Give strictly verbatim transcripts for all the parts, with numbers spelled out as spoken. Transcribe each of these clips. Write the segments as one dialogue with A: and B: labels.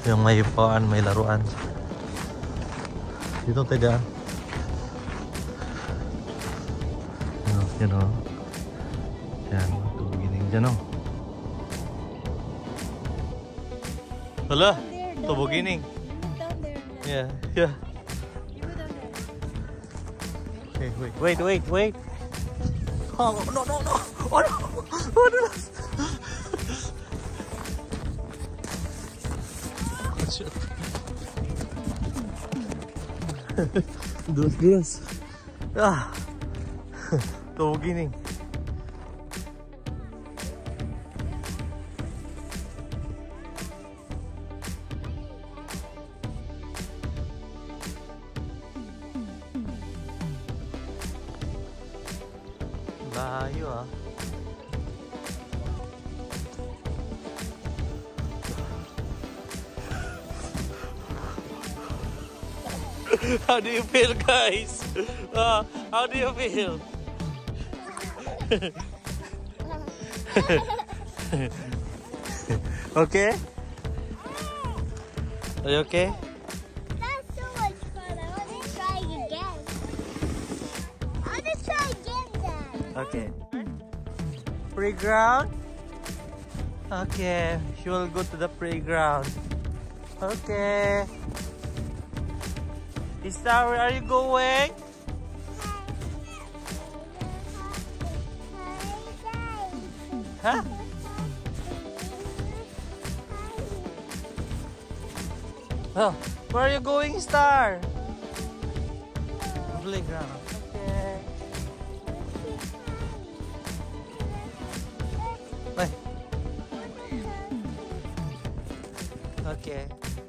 A: Yung may paan, may laruan. Dito tayo dyan. You know, yan, tubugining dyan, oh. Hala, tubugining. Yeah, yeah. Okay, wait, wait, wait, wait. Oh, no, no, no. Oh, no. Oh, no. Shit. Dulas, dulas. Ah. Tubugining. Layo ah. How do you feel, guys? Uh, how do you feel? Okay? Are you okay?
B: That's so much fun. I want to try again. I want to try again, Dad.
A: Okay. Playground? Okay. She will go to the playground. Okay. Star, where are you going? Huh? Oh, where are you going, Star? Playground. Okay. Bye. Okay.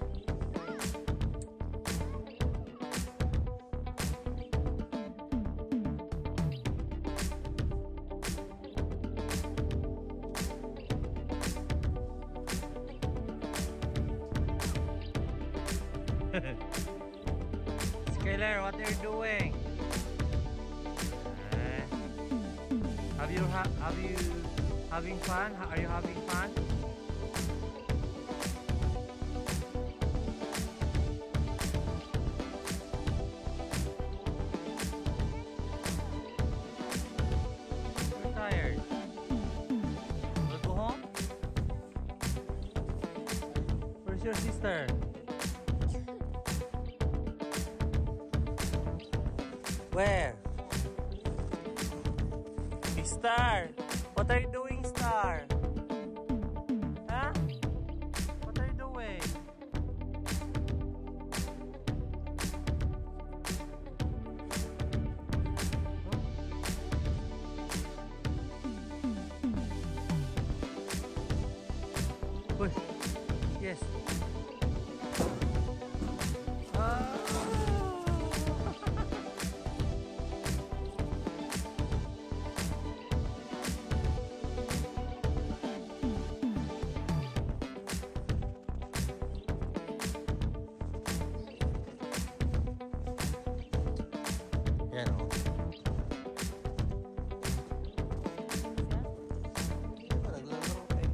A: Skylar, what are you doing? Uh, have you ha have you having fun? Are you having fun? You're tired. Wanna go home? Where's your sister? Where? Star! What are you doing, Star? Huh? What are you doing? Huh? Push. Yes. Ah. Yan o. Naglalaro kayo.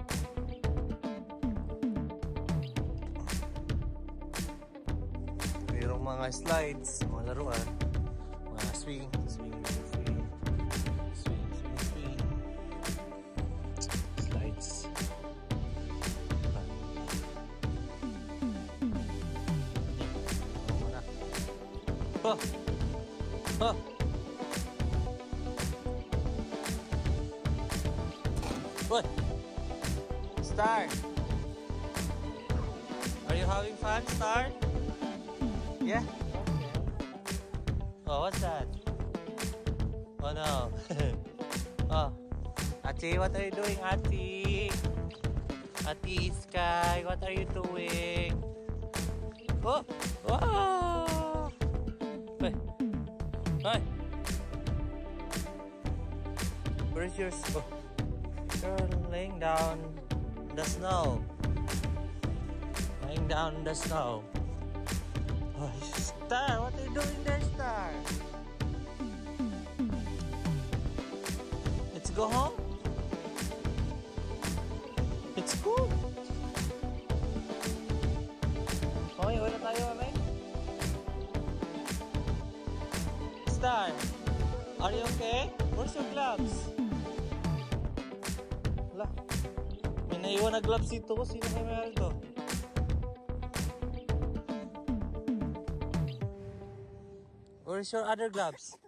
A: Mayroong mga slides, mga laruan, mga swing, swing, swing, swing, swing, swing, slides. Oh! Huh. What? Star? Are you having fun, Star? Yeah? Okay. Oh, what's that? Oh no. Oh. Ati, what are you doing, Ati? Ati Sky, what are you doing? Oh! Oh! Hey! Hi! Where's your... Oh. You're laying down in the snow. Laying down in the snow. Oh, Star, what are you doing there, Star? Let's go home. It's cool. Star, are you okay? Where's your gloves? Wala. May naiwan na gloves dito ko. Sino kayo mayroon to? Where's your other gloves?